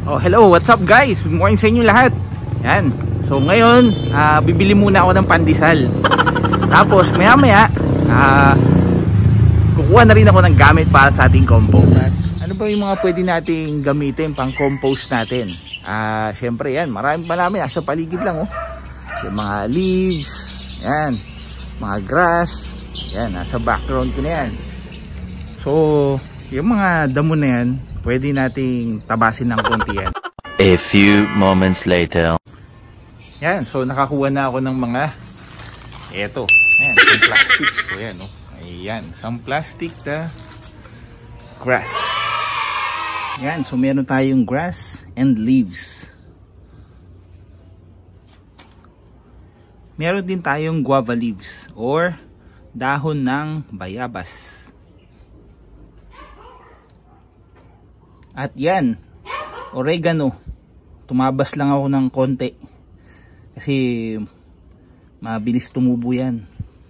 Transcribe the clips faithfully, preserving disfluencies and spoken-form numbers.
Oh, hello, what's up guys? Good morning sa inyo lahat. Yan. So ngayon, uh, bibili muna ako ng pandesal. Tapos maya maya, uh, kukuha na rin ako ng gamit para sa ating compost. Ano ba yung mga pwede nating gamitin pang compost natin? Uh, Siyempre yan, marami marami nasa paligid lang oh. Yung mga leaves, yan, mga grass, yan, nasa background ko na yan. So, yung mga damo na yan, pwede nating tabasin ng konti yan. A few moments later. Yan, so nakakuha na ako ng mga eto, ayan, some plastic. So yan, oh. Ayan, some plastic na grass. Yan, so meron tayong grass and leaves. Meron din tayong guava leaves or dahon ng bayabas. At yan, oregano. Tumabas lang ako ng konti kasi mabilis tumubo yan.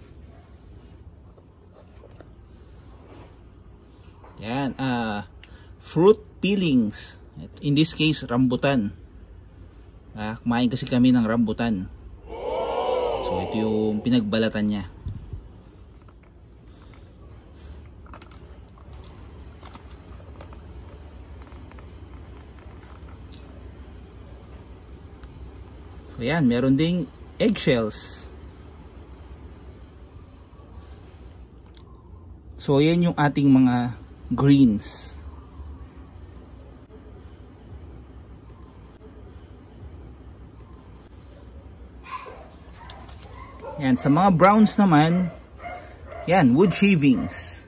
Yan, ah uh, fruit peelings. In this case, rambutan. Ah, kumain kasi kami ng rambutan. So ito yung pinagbalatan niya. So yan, meron ding eggshells. So yan yung ating mga greens. Yan, sa mga browns naman, yan, wood shavings.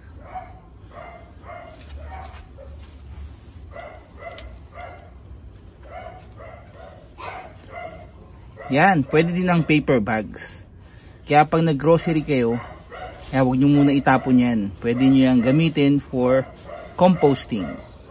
Yan, pwede din ng paper bags. Kaya pag nag-grocery kayo, kaya huwag nyo muna itapon yan. Pwede nyo yan gamitin for composting.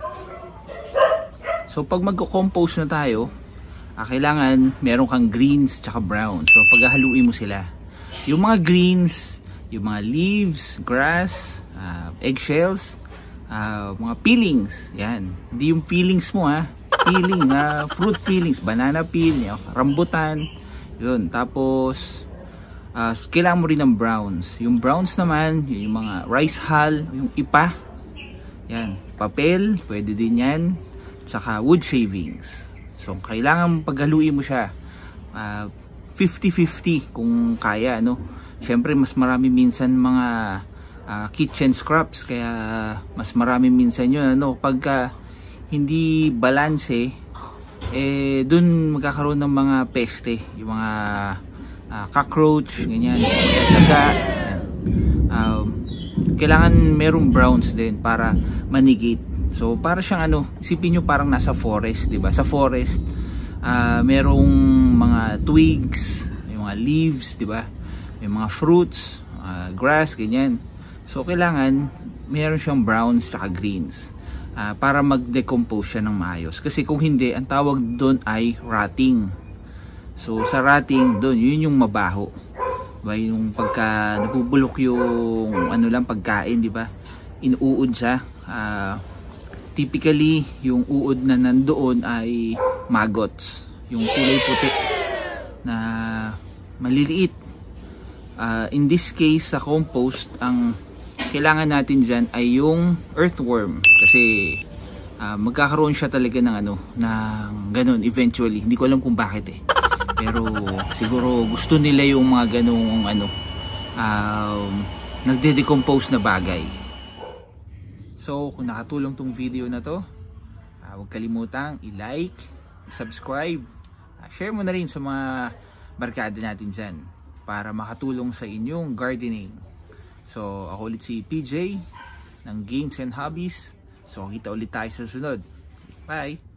So pag mag-compost na tayo, ah, kailangan meron kang greens tsaka brown. So paghahaluin mo sila. Yung mga greens, yung mga leaves, grass, uh, eggshells, uh, mga peelings. Yan. Hindi yung peelings mo ha. Peeling, uh, fruit peelings, banana peel, yun, rambutan, yun. Tapos, uh, kailangan mo rin ng browns. Yung browns naman, yun, yung mga rice hull, yung ipa, yan, papel, pwede din yan, tsaka wood shavings. So, kailangan paghaluin mo siya, fifty fifty uh, kung kaya, no? Siyempre, mas marami minsan mga uh, kitchen scraps, kaya mas marami minsan yun, ano, pagka hindi balanse, eh dun magkakaroon ng mga peste, yung mga uh, cockroach, ganyan, daga. Um, kailangan merong browns din para manigate. So para siyang ano, isipin nyo parang nasa forest, di ba? Sa forest, uh, merong mga twigs, yung mga leaves, di ba? May mga fruits, uh, grass, ganyan. So kailangan meron siyang browns at greens. Uh, para mag-decompose siya ng maayos. Kasi kung hindi, ang tawag doon ay rotting. So sa rotting doon, yun yung mabaho. Diba? Yung pagka nabubulok yung ano lang pagkain, di ba? Inuud siya. Uh, typically, yung uod na nandoon ay maggots. Yung kulay puti na maliliit. Uh, in this case, sa compost, ang kailangan natin dyan ay yung earthworm kasi uh, magkakaroon siya talaga ng ano, ng ganun eventually. Hindi ko alam kung bakit eh, pero siguro gusto nila yung mga ganung ano, um, nagde-decompose na bagay. So kung nakatulong tong video na to, uh, huwag kalimutang i-like, i-subscribe, uh, share mo na rin sa mga barkada natin dyan para makatulong sa inyong gardening. So, ako ulit si P J ng Games and Hobbies. So, kita ulit tayo sa sunod. Bye!